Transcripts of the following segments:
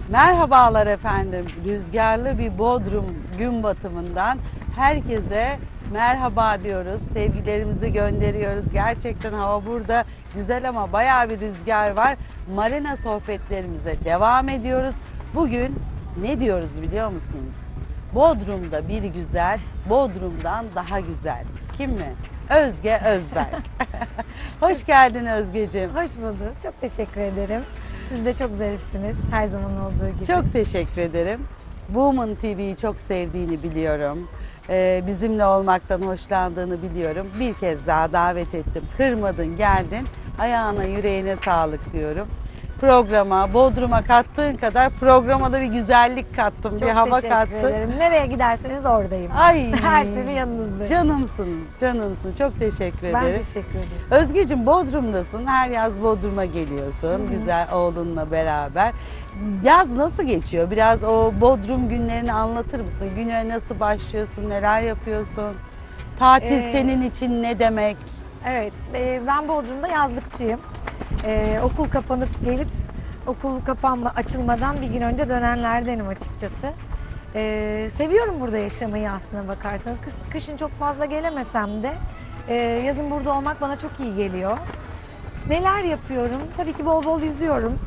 Merhabalar efendim. Rüzgarlı bir Bodrum gün batımından herkese merhaba diyoruz. Sevgilerimizi gönderiyoruz. Gerçekten hava burada güzel ama bayağı bir rüzgar var. Marina sohbetlerimize devam ediyoruz. Bugün ne diyoruz biliyor musunuz? Bodrum'da bir güzel, Bodrum'dan daha güzel. Kim mi? Özge Özberk. Hoş geldin Özgeciğim. Hoş bulduk. Çok teşekkür ederim. Siz de çok zarifsiniz. Her zaman olduğu gibi. Çok teşekkür ederim. Woman TV'yi çok sevdiğini biliyorum. Bizimle olmaktan hoşlandığını biliyorum. Bir kez daha davet ettim. Kırmadın, geldin. Ayağına, yüreğine sağlık diyorum. Programa, Bodrum'a kattığın kadar programa da bir güzellik kattım, çok bir hava teşekkür kattın. ederim. Nereye giderseniz oradayım. Ay, Her türlü yanınızdayım. canımsın, canımsın. Çok teşekkür ederim. Ben teşekkür ederim. Özgeciğim, Bodrum'dasın. Her yaz Bodrum'a geliyorsun. Güzel oğlunla beraber. Yaz nasıl geçiyor? Biraz o Bodrum günlerini anlatır mısın? Güne nasıl başlıyorsun? Neler yapıyorsun? Tatil senin için ne demek? Evet, ben Bodrum'da yazlıkçıyım. Okul kapanıp gelip okul açılmadan bir gün önce dönenlerdenim açıkçası. Seviyorum burada yaşamayı aslına bakarsanız. Kışın çok fazla gelemesem de yazın burada olmak bana çok iyi geliyor. Neler yapıyorum? Tabii ki bol bol yüzüyorum.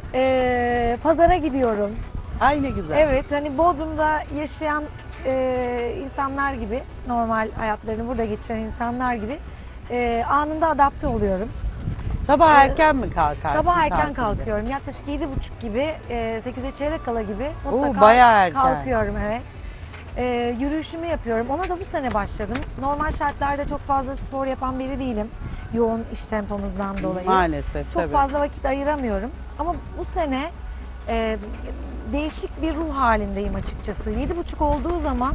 Pazara gidiyorum. Ay ne güzel. Evet, hani Bodrum'da yaşayan insanlar gibi, normal hayatlarını burada geçiren insanlar gibi anında adapte oluyorum. Sabah erken mi kalkarsın? Sabah erken tatilde? kalkıyorum. Yaklaşık 7.30 gibi, 8'e çeyrek kala gibi mutlaka bayağı erken. kalkıyorum. Evet. Yürüyüşümü yapıyorum. Ona da bu sene başladım. Normal şartlarda çok fazla spor yapan biri değilim. Yoğun iş tempomuzdan dolayı. Maalesef Çok tabii. fazla vakit ayıramıyorum. Ama bu sene değişik bir ruh halindeyim açıkçası. 7.30 olduğu zaman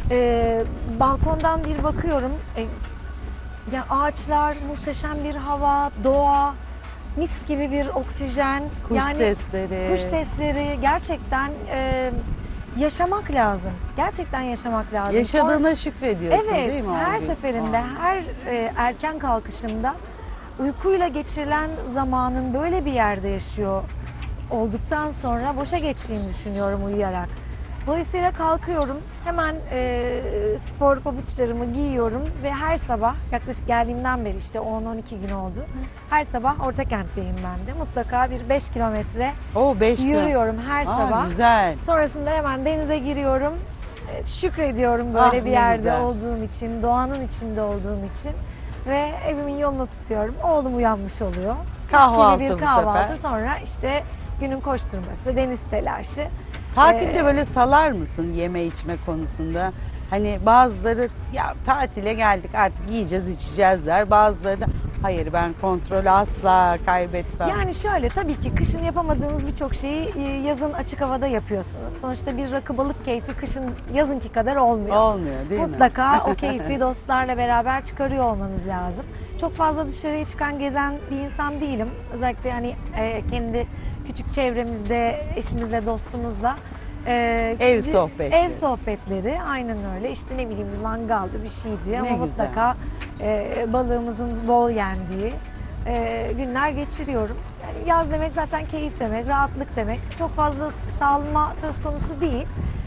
balkondan bir bakıyorum. Yani ağaçlar, muhteşem bir hava, doğa, mis gibi bir oksijen. Kuş sesleri. Kuş sesleri. Gerçekten yaşamak lazım. Gerçekten yaşamak lazım. Yaşadığına şükrediyorsun Evet, değil mi? her seferinde, her erken kalkışımda uykuyla geçirilen zamanın böyle bir yerde yaşıyor olduktan sonra boşa geçtiğini düşünüyorum uyuyarak. Dolayısıyla kalkıyorum, hemen spor pabuçlarımı giyiyorum ve her sabah, yaklaşık geldiğimden beri işte 10-12 gün oldu. Her sabah Ortakent'teyim ben de. Mutlaka bir 5 kilometre 5 yürüyorum her sabah. Güzel. Sonrasında hemen denize giriyorum. Şükrediyorum böyle bir ne yerde güzel. olduğum için, doğanın içinde olduğum için. Ve evimin yolunu tutuyorum. Oğlum uyanmış oluyor. Kahvaltı Gibi bu bir kahvaltı, sefer. sonra işte günün koşturması, deniz telaşı. Tatilde böyle salar mısın yeme içme konusunda? Hani bazıları ya tatile geldik artık yiyeceğiz içeceğiz der. Bazıları da hayır ben kontrolü asla kaybetmem. Yani şöyle, tabii ki kışın yapamadığınız birçok şeyi yazın açık havada yapıyorsunuz. Sonuçta bir rakı balık keyfi kışın yazınki kadar olmuyor. Olmuyor değil mi? Mutlaka o keyfi dostlarla beraber çıkarıyor olmanız lazım. Çok fazla dışarıya çıkan, gezen bir insan değilim. Özellikle hani kendi küçük çevremizde, eşimizle, dostumuzla. Ev sohbetleri. Ev sohbetleri, aynen öyle. İşte ne bileyim bir mangaldı, bir şeydi ama güzel. mutlaka balığımızın bol yendiği günler geçiriyorum. Yani yaz demek zaten keyif demek, rahatlık demek. Çok fazla salma söz konusu değil.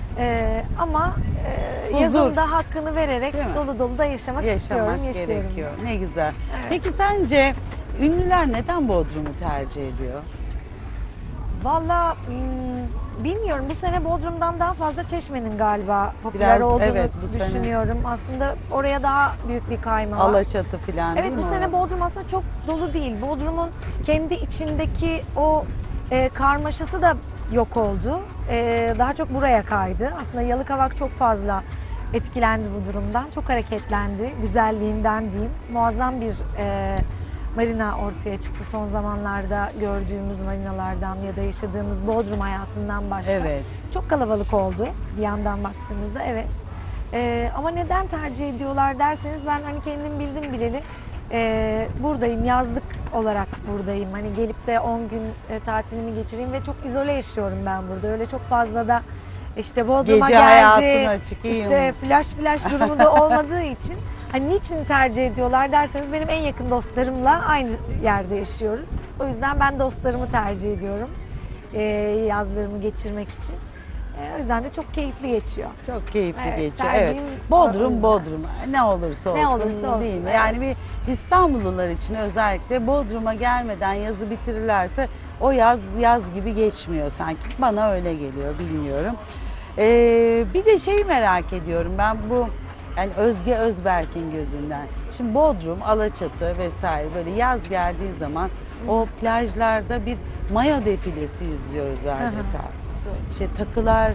Ama Huzur. yazın da hakkını vererek Değil mi? dolu dolu da yaşamak istiyorum, yaşıyorum. gerekiyor. Ne güzel. Evet. Peki sence ünlüler neden Bodrum'u tercih ediyor? Valla bilmiyorum, bu sene Bodrum'dan daha fazla Çeşme'nin galiba popüler Biraz, olduğunu evet, bu sene. düşünüyorum. Aslında oraya daha büyük bir kayma var. Alaçatı falan Evet, değil mi? bu sene Bodrum aslında çok dolu değil. Bodrum'un kendi içindeki o karmaşası da yok oldu. Daha çok buraya kaydı. Aslında Yalıkavak çok fazla etkilendi bu durumdan. Çok hareketlendi. Güzelliğinden diyeyim. Muazzam bir marina ortaya çıktı son zamanlarda, gördüğümüz marinalardan ya da yaşadığımız Bodrum hayatından başka. Evet. Çok kalabalık oldu bir yandan baktığımızda, evet. Ama neden tercih ediyorlar derseniz, ben hani kendim bildim bileli buradayım, yazlık olarak buradayım. Hani gelip de 10 gün tatilimi geçireyim ve çok izole yaşıyorum ben burada. Öyle çok fazla da işte Bodrum'a Gece hayatına geldi, çıkayım. işte flash durumu da olmadığı için hani niçin tercih ediyorlar derseniz, benim en yakın dostlarımla aynı yerde yaşıyoruz. O yüzden ben dostlarımı tercih ediyorum. yazlarımı geçirmek için. O yüzden de çok keyifli geçiyor. Çok keyifli Evet, geçiyor. Evet. tercihim o Bodrum, yüzden. Bodrum. Ne olursa olsun, Ne olursa olsun, değil mi? evet. Yani bir İstanbullular için özellikle Bodrum'a gelmeden yazı bitirirlerse o yaz gibi geçmiyor sanki. Bana öyle geliyor, bilmiyorum. Bir de şeyi merak ediyorum ben, bu yani Özge Özberk'in gözünden. Şimdi Bodrum, Alaçatı vesaire, böyle yaz geldiği zaman o plajlarda bir mayo defilesi izliyoruz adeta. İşte takılar,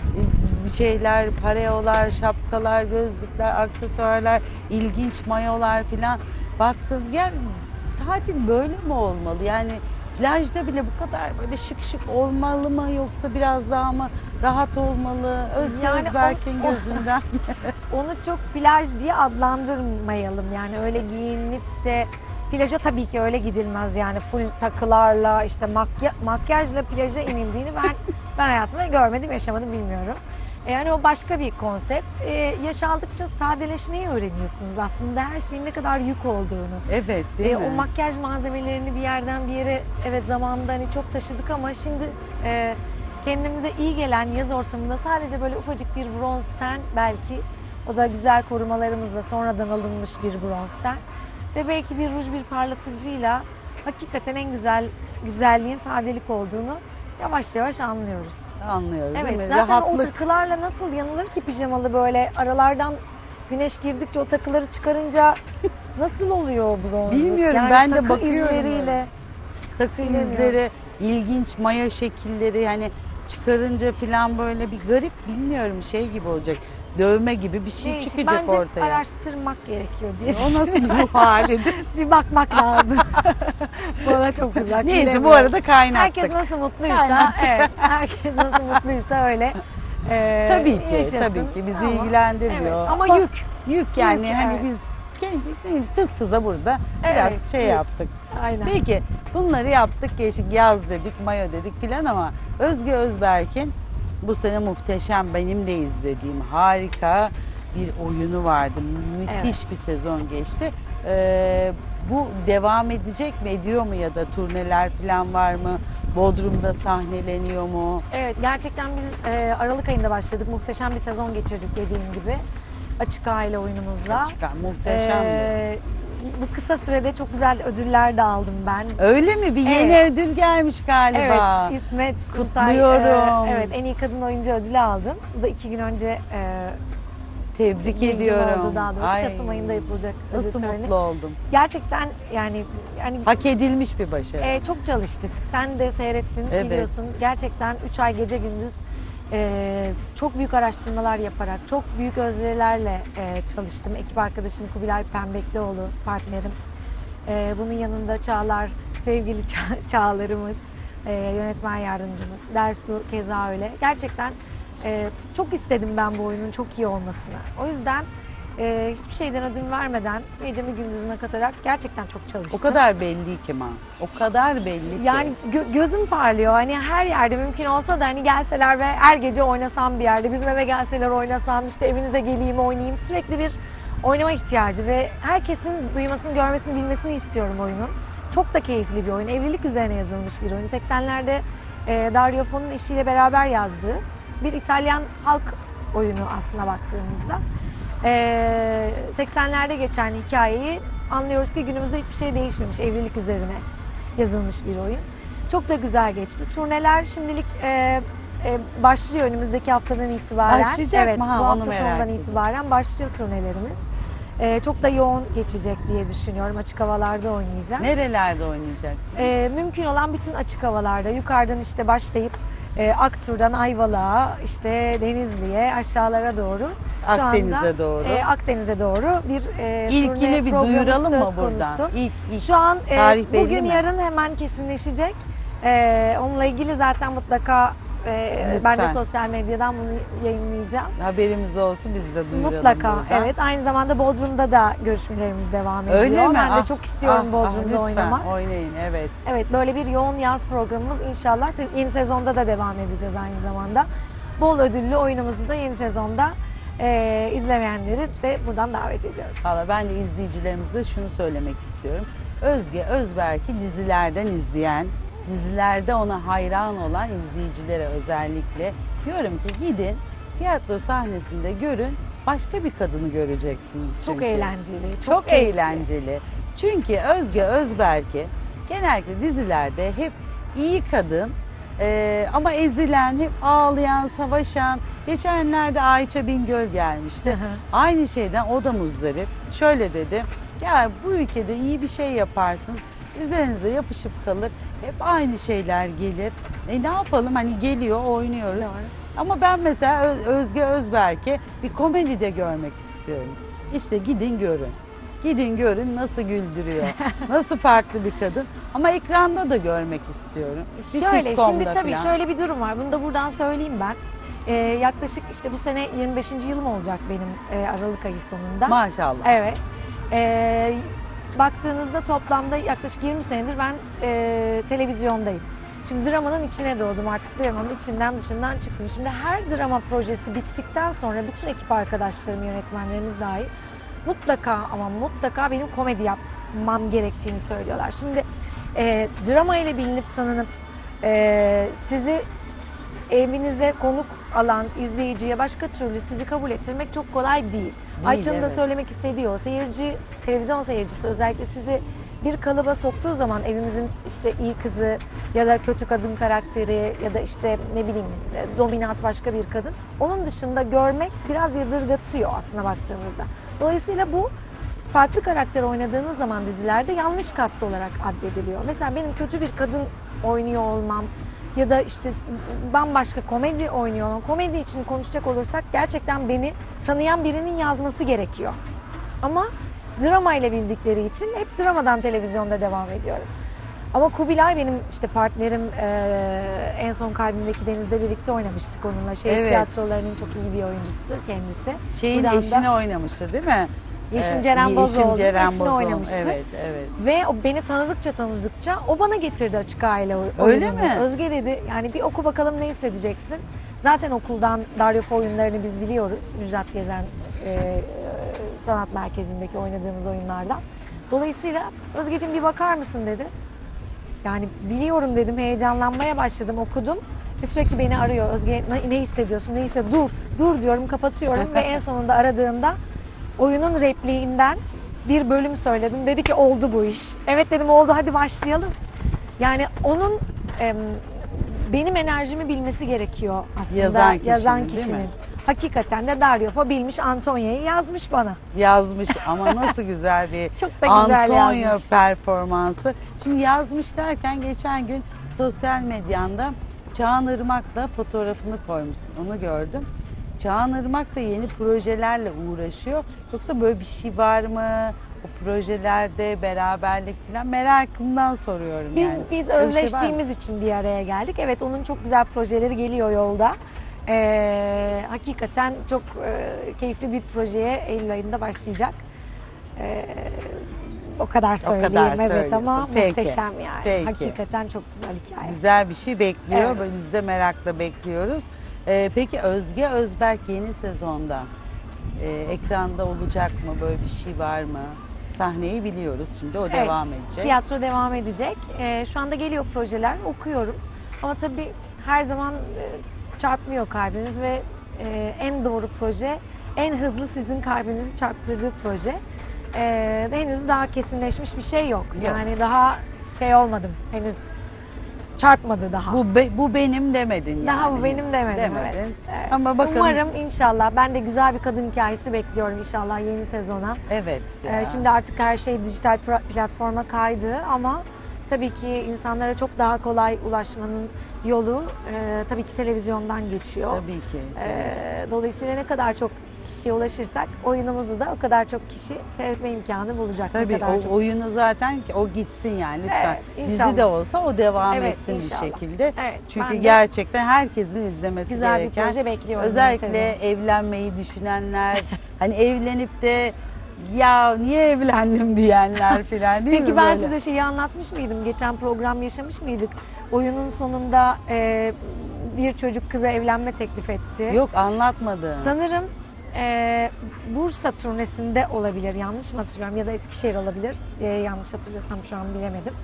bir şeyler, pareolar, şapkalar, gözlükler, aksesuarlar, ilginç mayolar filan. Baktım, yani tatil böyle mi olmalı? Yani plajda bile bu kadar böyle şık şık olmalı mı, yoksa biraz daha mı rahat olmalı? Özge Yani Özberk'in o- gözünden. Onu çok plaj diye adlandırmayalım. Yani öyle giyinip de plaja tabii ki öyle gidilmez. Yani full takılarla, işte makyajla plaja inildiğini ben hayatımda görmedim, yaşamadım, bilmiyorum. Yani o başka bir konsept. Yaş aldıkça sadeleşmeyi öğreniyorsunuz aslında, her şeyin ne kadar yük olduğunu. Evet, değil mi? O makyaj malzemelerini bir yerden bir yere, evet, zamanında hani çok taşıdık ama şimdi kendimize iyi gelen yaz ortamında sadece böyle ufacık bir bronz ten, belki o da güzel korumalarımızla sonradan alınmış bir bronz ten ve belki bir ruj, bir parlatıcıyla hakikaten en güzelliğin sadelik olduğunu yavaş yavaş anlıyoruz. Anlıyoruz, değil Evet, mi? zaten o Rahatlık. takılarla nasıl yanılır ki pijamalı, böyle aralardan güneş girdikçe o takıları çıkarınca nasıl oluyor o bronzluk? Bilmiyorum, Yani ben de takı bakıyorum izleriyle. Takı Bilemiyorum. izleri, ilginç maya şekilleri, yani çıkarınca falan böyle bir garip, bilmiyorum, şey gibi olacak. Dövme gibi bir şey Değişik. çıkacak Bence ortaya. araştırmak gerekiyor diye O nasıl düşünüyorum. bir ruh halidir? Bir bakmak lazım. Bana çok uzak. Neyse, bu bilemiyorum. arada kaynattık. Herkes nasıl mutluysa, Kaynattık. evet, herkes nasıl mutluysa öyle Tabii ki, yaşasın. tabii ki bizi Ama- ilgilendirmiyor. Evet, ama yük. Yük yani, Yük, hani evet. biz kendi kız kıza burada biraz Evet, şey yük. yaptık. Aynen. Peki bunları yaptık, geçtik, yaz dedik, mayo dedik filan, ama Özge Özberk'in bu sene muhteşem, benim de izlediğim harika bir oyunu vardı. Müthiş bir sezon geçti. Bu devam edecek mi, ediyor mu, ya da turneler falan var mı? Bodrum'da sahneleniyor mu? Evet, gerçekten biz Aralık ayında başladık. Muhteşem bir sezon geçirdik dediğim gibi. Açık aile oyunumuzla. Çıkar, muhteşem. Bu kısa sürede çok güzel ödüller de aldım ben. Öyle mi? Bir yeni Evet. ödül gelmiş galiba. Evet, İsmet Kuntay, Kutluyorum. evet, en iyi kadın oyuncu ödülü aldım. Bu da 2 gün önce Tebrik bilgim ediyorum. oldu daha doğrusu. Ay, Kasım ayında yapılacak ödül nasıl töreni. mutlu oldum. Gerçekten yani Hak edilmiş bir başarı. çok çalıştık. Sen de seyrettin, Evet. biliyorsun. Gerçekten 3 ay gece gündüz çok büyük araştırmalar yaparak, çok büyük özverilerle çalıştım. Ekip arkadaşım Kubilay Pembeklioğlu, partnerim. Bunun yanında Çağlar, sevgili Çağlar'ımız, yönetmen yardımcımız. Dersu keza öyle. Gerçekten çok istedim ben bu oyunun çok iyi olmasını. O yüzden hiçbir şeyden ödün vermeden, gecemi gündüzüme katarak gerçekten çok çalıştım. O kadar belli ki, o kadar belli ki. Yani gözüm parlıyor. Hani her yerde mümkün olsa da hani gelseler ve her gece oynasam bir yerde, bizim eve gelseler oynasam, işte evinize geleyim oynayayım. Sürekli bir oynama ihtiyacı ve herkesin duymasını, görmesini, bilmesini istiyorum oyunun. Çok da keyifli bir oyun. Evlilik üzerine yazılmış bir oyun. 80'lerde Dario Fo'nun eşiyle beraber yazdığı bir İtalyan halk oyunu aslına baktığımızda. 80'lerde geçen hikayeyi anlıyoruz ki günümüzde hiçbir şey değişmemiş. Evlilik üzerine yazılmış bir oyun. Çok da güzel geçti. Turneler şimdilik başlıyor önümüzdeki haftadan itibaren. Başlayacak evet, mı? Ha, bu onu hafta merak sonundan ediyorum. itibaren başlıyor turnelerimiz. Çok da yoğun geçecek diye düşünüyorum. Açık havalarda oynayacağız. Nerelerde oynayacaksın? Mümkün olan bütün açık havalarda, yukarıdan işte başlayıp Aktur'dan Ayvalık'a, işte Denizli'ye, aşağılara doğru. Şu Akdeniz'e anda, doğru. Akdeniz'e doğru bir İlkini turne bir programı duyuralım mı söz buradan? konusu. İlk Şu an tarih belli bugün mi? yarın hemen kesinleşecek. Onunla ilgili zaten mutlaka ben de Lütfen. sosyal medyadan bunu yayınlayacağım. haberimiz olsun, biz de duyuralım Mutlaka, buradan. evet. Aynı zamanda Bodrum'da da görüşmelerimiz devam ediyor. Öyle mi? Ben de çok istiyorum Bodrum'da lütfen oynamak. oynayın, evet. Evet, böyle bir yoğun yaz programımız inşallah yeni sezonda da devam edeceğiz aynı zamanda. Bol ödüllü oyunumuzu da yeni sezonda izlemeyenleri de buradan davet ediyoruz. Valla ben de izleyicilerimize şunu söylemek istiyorum. Özge Özberk'i dizilerden izleyen dizilerde ona hayran olan izleyicilere özellikle diyorum ki gidin tiyatro sahnesinde görün, başka bir kadını göreceksiniz. Çok çünkü. eğlenceli. Çok keyifli. eğlenceli. Çünkü Özge Özberk'i genellikle dizilerde hep iyi kadın ama ezilen, hep ağlayan, savaşan. Geçenlerde Ayça Bingöl gelmişti. Hı hı. Aynı şeyden o da muzdarip. Şöyle dedi, ya bu ülkede iyi bir şey yaparsınız, üzerinize yapışıp kalır, hep aynı şeyler gelir. Ne yapalım, hani geliyor, oynuyoruz. Doğru. Ama ben mesela Özge Özberk'i bir komedide görmek istiyorum. İşte gidin görün. Gidin görün nasıl güldürüyor. Nasıl farklı bir kadın. Ama ekranda da görmek istiyorum. Bir Şöyle sitcom'da şimdi tabii falan. şöyle bir durum var. Bunu da buradan söyleyeyim ben. Yaklaşık işte bu sene 25. yılım olacak benim Aralık ayı sonunda. Maşallah. Evet. Baktığınızda toplamda yaklaşık 20 senedir ben televizyondayım. Şimdi dramanın içine doğdum, artık dramanın içinden dışından çıktım. Şimdi her drama projesi bittikten sonra bütün ekip arkadaşlarım, yönetmenlerimiz dahil mutlaka ama mutlaka benim komedi yapmam gerektiğini söylüyorlar. Şimdi drama ile bilinip tanınıp sizi evinize konuk alan izleyiciye başka türlü sizi kabul ettirmek çok kolay değil. Ayça'nın da evet. söylemek istediği o. Seyirci, televizyon seyircisi özellikle sizi bir kalıba soktuğu zaman, evimizin işte iyi kızı ya da kötü kadın karakteri ya da işte ne bileyim dominant başka bir kadın, onun dışında görmek biraz yadırgatıyor aslına baktığınızda. Dolayısıyla bu farklı karakter oynadığınız zaman dizilerde yanlış kast olarak addediliyor. Mesela benim kötü bir kadın oynuyor olmam ya da işte bambaşka komedi oynuyor olmam. Komedi için konuşacak olursak gerçekten beni tanıyan birinin yazması gerekiyor. Ama drama ile bildikleri için hep dramadan televizyonda devam ediyorum. Ama Kubilay benim işte partnerim, en son Kalbimdeki Deniz'de birlikte oynamıştık onunla. Şehir Evet. tiyatrolarının çok iyi bir oyuncusudur kendisi. Şeyin Buradan eşini da oynamıştı değil mi? Yeşim Ceren Bozoğlu'nun Ceren eşini Bozoğlu. oynamıştı. Evet, evet. Ve o beni tanıdıkça o bana getirdi Açık Aile oyununu. Öyle mi? Özge dedi yani bir oku bakalım ne hissedeceksin. Zaten okuldan Daryof oyunlarını biz biliyoruz. Müjdat Gezen Sanat Merkezi'ndeki oynadığımız oyunlardan. Dolayısıyla Özgeciğim bir bakar mısın dedi. Yani biliyorum dedim, heyecanlanmaya başladım, okudum. Ve sürekli beni arıyor. Özge ne hissediyorsun, ne hissediyorsun? Dur diyorum, kapatıyorum ve en sonunda aradığında oyunun repliğinden bir bölüm söyledim. Dedi ki oldu bu iş. Evet dedim, oldu, hadi başlayalım. Yani onun benim enerjimi bilmesi gerekiyor aslında Yazan kişinin, değil mi? Hakikaten de Daryof'a bilmiş, Antonia'yı yazmış bana. Yazmış ama nasıl güzel bir Çok da güzel Antonio yazmış. performansı. Şimdi yazmış derken geçen gün sosyal medyanda Çağan Irmak'la fotoğrafını koymuşsun. Onu gördüm. Çağan Irmak da yeni projelerle uğraşıyor. Yoksa böyle bir şey var mı? O projelerde beraberlik falan merakımdan soruyorum Biz yani. biz Öyle bir şey var mı? özleştiğimiz için bir araya geldik. Evet, onun çok güzel projeleri geliyor yolda. Hakikaten çok keyifli bir projeye Eylül ayında başlayacak. O kadar söyleyeyim, evet, söylüyorsun. ama Peki. muhteşem yani. Peki. Hakikaten çok güzel hikaye. Güzel bir şey bekliyor. Evet. Biz de merakla bekliyoruz. Peki Özge Özberk yeni sezonda ekranda olacak mı? Böyle bir şey var mı? Sahneyi biliyoruz şimdi. O Evet, devam edecek. Tiyatro devam edecek. Şu anda geliyor projeler, okuyorum. Ama tabii her zaman çarpmıyor kalbiniz ve en doğru proje, en hızlı sizin kalbinizi çarptırdığı proje. Henüz daha kesinleşmiş bir şey yok. Yani daha şey olmadım, henüz çarpmadı daha. Bu benim demedin yani. Daha bu benim demedim. Demedin. Evet. Ama bakalım. Umarım inşallah. Ben de güzel bir kadın hikayesi bekliyorum inşallah yeni sezona. Evet. ya. Şimdi artık her şey dijital platforma kaydı ama tabii ki insanlara çok daha kolay ulaşmanın yolu tabii ki televizyondan geçiyor. Tabii ki. Dolayısıyla ne kadar çok kişiye ulaşırsak oyunumuzu da o kadar çok kişi seyretme imkanı bulacak. Ne Tabii kadar o çok. oyunu zaten ki o gitsin yani lütfen. Evet, Dizi inşallah. de olsa o devam Evet, etsin inşallah. bir şekilde. Evet, Çünkü ben de gerçekten herkesin izlemesi güzel bir gereken. proje bekliyorum. Özellikle yeni sezon. evlenmeyi düşünenler, hani evlenip de ya niye evlendim diyenler falan değil Peki mi ben böyle? size şeyi anlatmış mıydım? Geçen program yaşamış mıydık? Oyunun sonunda bir çocuk kıza evlenme teklif etti. Yok anlatmadı. Sanırım Bursa turnesinde olabilir. Yanlış mı hatırlıyorum? Ya da Eskişehir olabilir. Yanlış hatırlıyorsam şu an bilemedim.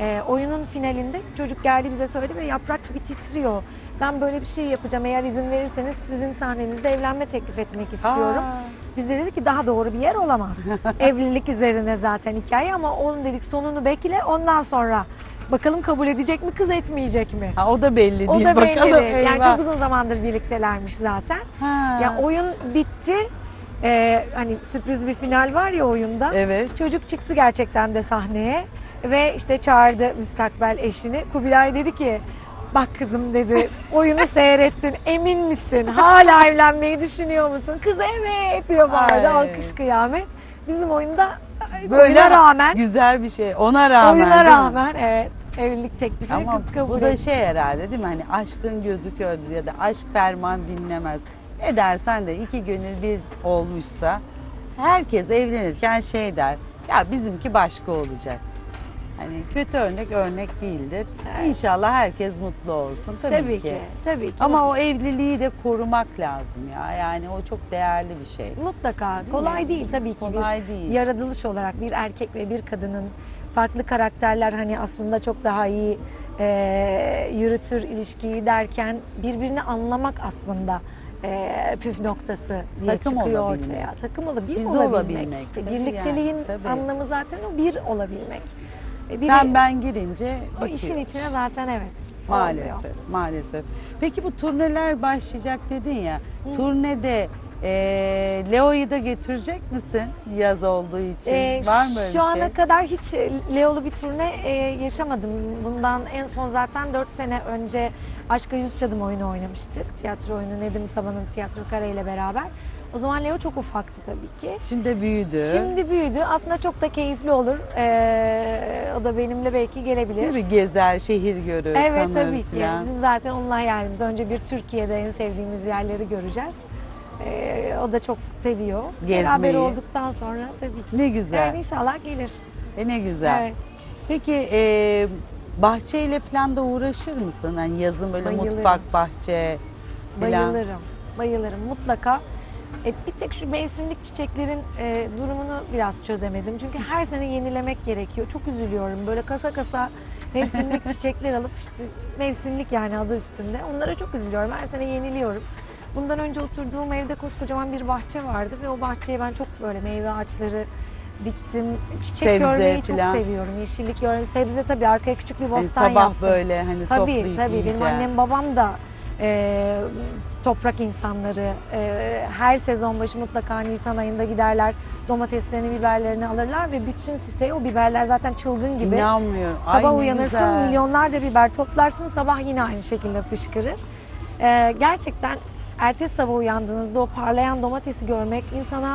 Oyunun finalinde çocuk geldi bize söyledi ve yaprak gibi titriyor. Ben böyle bir şey yapacağım. Eğer izin verirseniz sizin sahnenizde evlenme teklif etmek istiyorum. Aa. Biz de dedik ki daha doğru bir yer olamaz. Evlilik üzerine zaten hikaye ama onun dedik sonunu bekle ondan sonra bakalım kabul edecek mi kız etmeyecek mi? Ha, o da belli O değil. da belli Bakalım. değil. Yani Eyvah. çok uzun zamandır birliktelermiş zaten. Ha. Ya oyun bitti. Hani sürpriz bir final var ya oyunda. Evet. Çocuk çıktı gerçekten de sahneye ve işte çağırdı müstakbel eşini. Kubilay dedi ki bak kızım dedi oyunu seyrettin emin misin? Hala evlenmeyi düşünüyor musun? Kız evet diyor bağırdı Ay. alkış kıyamet. Bizim oyunda Böyle oyuna rağmen güzel bir şey. Ona rağmen. oyuna değil mi? rağmen evet evlilik teklifini Ama kız kabul bu da etti. şey herhalde değil mi? Hani aşkın gözü kördür ya da aşk ferman dinlemez. Ne dersen de iki gönül bir olmuşsa herkes evlenirken şey der. Ya bizimki başka olacak. Hani kötü örnek değildir. Evet. İnşallah herkes mutlu olsun. Tabii ki. Tabii ki. Ama o evliliği de korumak lazım ya. Yani o çok değerli bir şey. Mutlaka. Kolay değil tabii ki. Kolay bir değil. yaratılış olarak bir erkek ve bir kadının farklı karakterler hani aslında çok daha iyi yürütür ilişkiyi derken birbirini anlamak aslında püf noktası diye Takım çıkıyor olabilmek. ortaya. Takım bir Biz olabilmek. olabilmek. İşte Tabii birlikteliğin yani, tabii. anlamı zaten o bir olabilmek. Sen ben girince o bitiyor. işin içine zaten evet. Maalesef, oluyor. maalesef. Peki bu turneler başlayacak dedin ya. Turnede Leo'yu da getirecek misin yaz olduğu için? Var mı öyle Şu bir ana şey? kadar hiç Leo'lu bir turne yaşamadım. Bundan en son zaten 4 sene önce Aşka Yüz Çadım oyunu oynamıştık. Tiyatro oyunu Nedim Saban'ın Tiyatro Kare ile beraber. O zaman Leo çok ufaktı tabii ki. Şimdi büyüdü. Şimdi büyüdü. Aslında çok da keyifli olur. O da benimle belki gelebilir. Değil mi? Gezer, şehir görür, Evet tanır tabii ki. falan. Bizim zaten onun hayalimiz. Önce bir Türkiye'de en sevdiğimiz yerleri göreceğiz. O da çok seviyor. Gezmeyi. Beraber olduktan sonra tabii ki. Ne güzel. Yani inşallah gelir. Ne güzel. Evet. Peki bahçeyle falan da uğraşır mısın? Hani yazın böyle Bayılırım. mutfak, bahçe falan. Bayılırım. Bayılırım mutlaka. Bir tek şu mevsimlik çiçeklerin durumunu biraz çözemedim. Çünkü her sene yenilemek gerekiyor. Çok üzülüyorum. Böyle kasa kasa mevsimlik çiçekler alıp işte mevsimlik yani adı üstünde. Onlara çok üzülüyorum. Her sene yeniliyorum. Bundan önce oturduğum evde koskocaman bir bahçe vardı ve o bahçeye ben çok böyle meyve ağaçları diktim. Çiçek Sebze görmeyi falan. çok seviyorum. Yeşillik görmeyi. Sebze tabii arkaya küçük bir Hani bostan sabah yaptım. böyle hani Tabii toplayıp tabii. Benim yiyeceğim. annem babam da toprak insanları. Her sezon başı mutlaka Nisan ayında giderler. Domateslerini, biberlerini alırlar ve bütün siteye o biberler zaten çılgın gibi. İnanmıyorum. Ay, Sabah ne uyanırsın güzel. milyonlarca biber toplarsın sabah yine aynı şekilde fışkırır. Gerçekten ertesi sabah uyandığınızda o parlayan domatesi görmek insana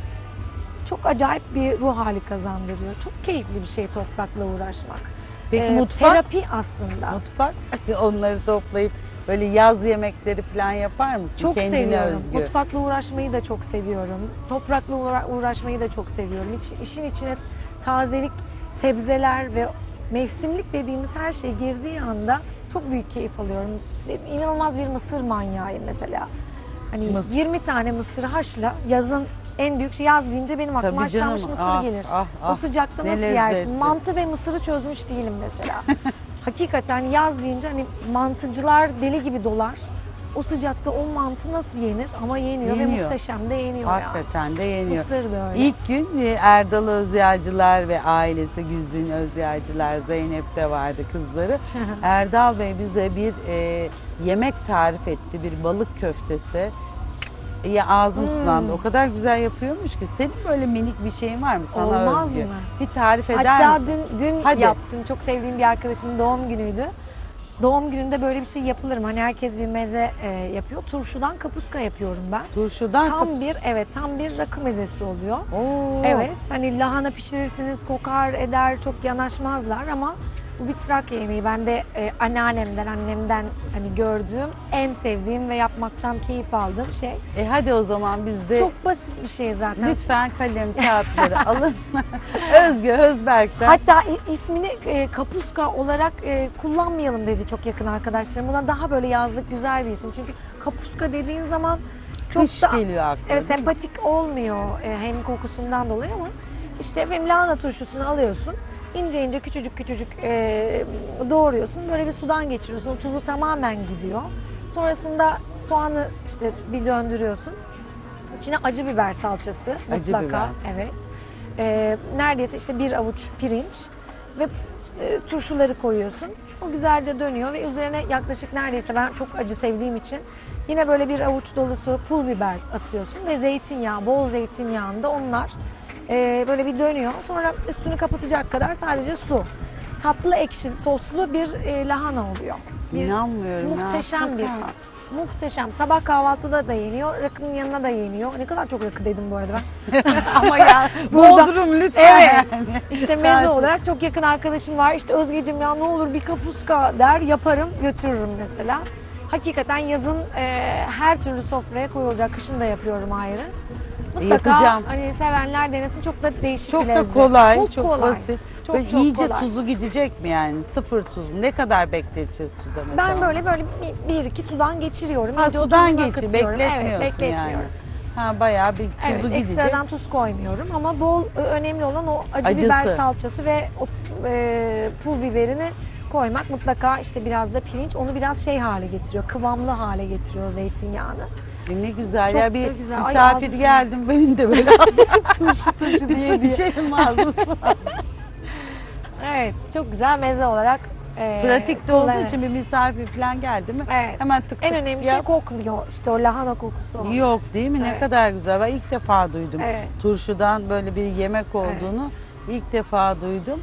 çok acayip bir ruh hali kazandırıyor. Çok keyifli bir şey toprakla uğraşmak. Peki mutfak? Terapi aslında. Mutfak onları toplayıp böyle yaz yemekleri falan yapar mısın? Çok Kendine seviyorum. özgü. Mutfakla uğraşmayı da çok seviyorum. Toprakla uğraşmayı da çok seviyorum. İşin içine tazelik, sebzeler ve mevsimlik dediğimiz her şey girdiği anda çok büyük keyif alıyorum. İnanılmaz bir mısır manyağıyım mesela. Hani Mısır. 20 tane mısır haşla yazın en büyük şey yaz deyince benim aklıma Tabii canım. haşlanmış mısır Ah, gelir. ah, O ah. sıcakta Ne nasıl lezzetli. yersin? Mantı ve mısırı çözmüş değilim mesela. Hakikaten yaz deyince hani mantıcılar deli gibi dolar. O sıcakta o mantı nasıl yenir? Ama yeniyor, ve Yeniyor. muhteşem de yeniyor ya. Hakikaten de yeniyor. Mısır da öyle. İlk gün Erdal Özyağcılar ve ailesi Güzin Özyağcılar, Zeynep de vardı kızları. Erdal Bey bize bir yemek tarif etti, bir balık köftesi. Ya ağzım sulandı. O kadar güzel yapıyormuş ki. Senin böyle minik bir şeyin var mı sana Olmaz özgü? mı? Bir tarif eder Hatta misin? dün Hadi. yaptım. Çok sevdiğim bir arkadaşımın doğum günüydü. Doğum gününde böyle bir şey yapılır mı? Hani herkes bir meze yapıyor. Turşudan kapuska yapıyorum ben. Turşudan Tam bir rakı mezesi oluyor. Oo. Evet, hani lahana pişirirsiniz, kokar eder, çok yanaşmazlar ama bu bir Trakya yemeği. Ben de annemden hani gördüğüm, en sevdiğim ve yapmaktan keyif aldığım şey. Hadi o zaman biz de Çok basit bir şey zaten. lütfen kalem kağıtları alın. Özgü Özberk'ten. Hatta ismini kapuska olarak kullanmayalım dedi çok yakın arkadaşlarım. Buna daha böyle yazlık güzel bir isim. Çünkü kapuska dediğin zaman çok Kış da geliyor aklıma. evet, sempatik olmuyor hem kokusundan dolayı ama işte efendim lahana turşusunu alıyorsun. ince ince küçücük küçücük doğruyorsun. Böyle bir sudan geçiriyorsun. O tuzu tamamen gidiyor. Sonrasında soğanı işte bir döndürüyorsun. İçine acı biber salçası Acı mutlaka. biber. Evet. Neredeyse işte bir avuç pirinç ve turşuları koyuyorsun. O güzelce dönüyor ve üzerine yaklaşık neredeyse, ben çok acı sevdiğim için yine böyle bir avuç dolusu pul biber atıyorsun ve zeytinyağı, bol zeytinyağında onlar böyle bir dönüyor. Sonra üstünü kapatacak kadar sadece su. Tatlı ekşi soslu bir lahana oluyor. İnanmıyorum ya. Muhteşem bir Hakikaten. tat. Muhteşem. Sabah kahvaltıda da yeniyor, rakının yanına da yeniyor. Ne kadar çok rakı dedim bu arada ben. Ama ya Burada- Bodrum lütfen. Evet. yani. İşte meze olarak çok yakın arkadaşım var. İşte Özgeciğim ya ne olur bir kapuska der, yaparım, götürürüm mesela. Hakikaten yazın her türlü sofraya koyulacak. Kışın da yapıyorum ayrı. Mutlaka Yapacağım. hani sevenler denesin. Çok da değişik Çok bir da lezzet. kolay, çok kolay. basit. Çok, Böyle çok iyice kolay. tuzu gidecek mi yani? Sıfır tuz mu? Ne kadar bekleteceğiz suda mesela? Ben böyle bir iki sudan geçiriyorum. Ha, İyice o sudan tuzunu geçir, akıtıyorum. bekletmiyorsun Evet, bekletmiyorum. yani. Ha, bayağı bir Evet, tuzu gidecek. ekstradan tuz koymuyorum ama önemli olan o acı Acısı. biber salçası ve o pul biberini koymak. Mutlaka işte biraz da pirinç onu biraz şey hale getiriyor, kıvamlı hale getiriyor zeytinyağını. Ne güzel Çok ya, da bir güzel. Ay, misafir ağzım geldim benim de böyle Turşu bir su içelim ağzına. Evet, çok güzel meze olarak Pratikte olduğu kullanılır. için bir misafir falan geldi mi? Evet. Hemen tık tık En önemli şey yap. kokmuyor. İşte o lahana kokusu o. Yok değil mi? Ne Evet. kadar güzel. Ben ilk defa duydum. Evet. Turşudan böyle bir yemek olduğunu ilk defa duydum.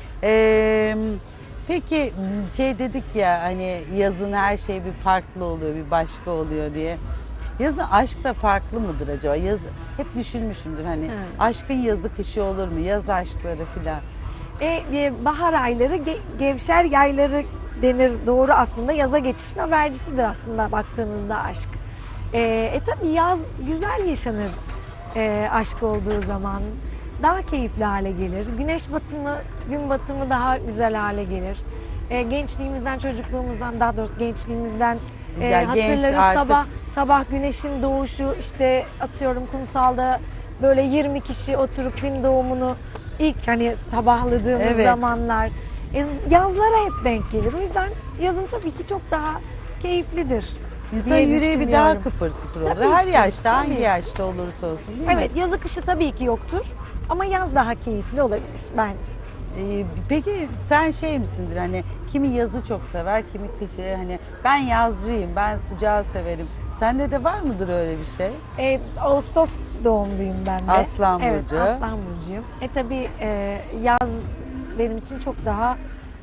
Peki şey dedik ya, hani yazın her şey bir farklı oluyor, bir başka oluyor diye. Yazın aşk da farklı mıdır acaba? Yaz, hep düşünmüşümdür hani Evet. aşkın yazı kışı olur mu? Yaz aşkları filan. Bahar ayları gevşer yayları denir, doğru aslında. Yaza geçişin habercisidir aslında baktığınızda aşk. Tabii yaz güzel yaşanır aşk olduğu zaman. Daha keyifli hale gelir. Güneş batımı, gün batımı daha güzel hale gelir. Gençliğimizden, çocukluğumuzdan, daha doğrusu gençliğimizden Ya genç hatırlarız artık- sabah güneşin doğuşu, işte atıyorum kumsalda böyle 20 kişi oturup gün doğumunu ilk hani sabahladığımız Evet. zamanlar. Yazlara hep denk gelir. O yüzden yazın tabii ki çok daha keyiflidir. İnsan diye yüreği bir düşünüyorum. daha kıpır kıpır olur. Tabii Her ki, yaşta, hangi tabii. yaşta olursa olsun değil mi? Evet, yazı kışı tabii ki yoktur. Ama yaz daha keyifli olabilir bence. Peki sen şey misindir, hani kimi yazı çok sever, kimi kışı, hani ben yazcıyım, ben sıcağı severim. Sende de var mıdır öyle bir şey? Ağustos doğumluyum ben de. Aslan Evet, burcu. Aslan burcuyum. Tabii yaz benim için çok daha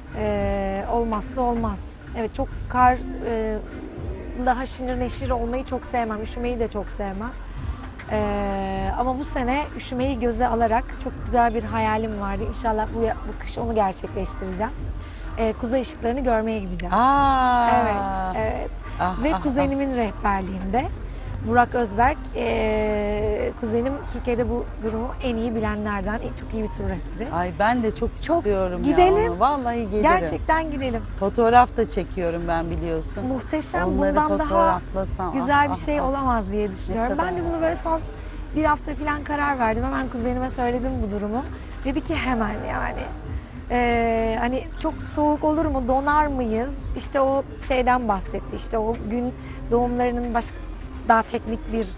olmazsa olmaz. Evet, çok kar daha şinir neşir olmayı çok sevmem. Üşümeyi de çok sevmem. Ama bu sene üşümeyi göze alarak çok güzel bir hayalim vardı. İnşallah bu kış onu gerçekleştireceğim. Kuzey ışıklarını görmeye gideceğim. Aa. Evet, evet. Ah, Ve ah, kuzenimin rehberliğinde Burak Özberk, kuzenim Türkiye'de bu durumu en iyi bilenlerden, çok iyi bir tur rehberi. Ay ben de çok Çok istiyorum gidelim. ya onu. Vallahi gelirim. Gerçekten gidelim. Fotoğraf da çekiyorum ben, biliyorsun. Muhteşem, Onları bundan daha fotoğraflasam, güzel ah, bir şey ah, ah. olamaz diye düşünüyorum. kadar Ben de bunu güzel. böyle son bir hafta falan karar verdim. Hemen kuzenime söyledim bu durumu. Dedi ki hemen yani. Hani çok soğuk olur mu, donar mıyız? İşte o şeyden bahsetti. İşte o gün doğumlarının daha teknik bir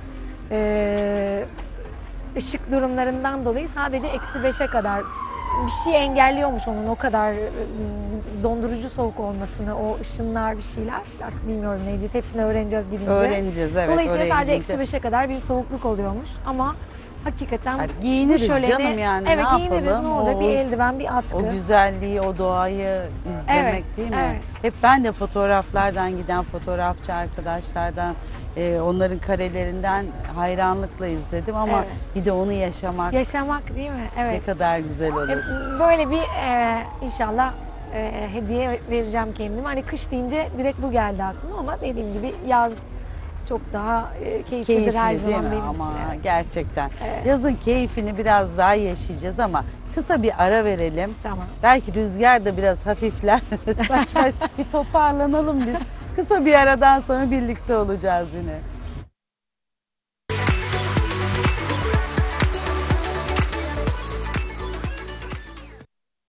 ışık durumlarından dolayı sadece -5'e kadar bir şey engelliyormuş onun o kadar dondurucu soğuk olmasını, o ışınlar bir şeyler. Artık bilmiyorum neydi. Hepsini öğreneceğiz gidince. Öğreneceğiz, evet. Dolayısıyla oraya sadece gidince. -5'e kadar bir soğukluk oluyormuş ama hakikaten Hadi giyiniriz bu şöleni- canım yani, Evet, ne giyiniriz, yapalım? ne olacak? O- Bir eldiven, bir atkı. O güzelliği, o doğayı izlemek Evet, değil mi? evet. Hep ben de fotoğraflardan giden fotoğrafçı arkadaşlardan, onların karelerinden hayranlıkla izledim ama Evet. bir de onu yaşamak Yaşamak değil mi? ne Evet. kadar güzel olur. Böyle bir inşallah hediye vereceğim kendime. Hani kış deyince direkt bu geldi aklıma ama dediğim gibi yaz çok daha keyiflidir her Keyifli değil zaman mi? benim Ama için. Evet. gerçekten. Evet. Yazın keyfini biraz daha yaşayacağız ama kısa bir ara verelim. Tamam. Belki rüzgar da biraz hafifler. Saçma, bir toparlanalım biz. Kısa bir aradan sonra birlikte olacağız yine.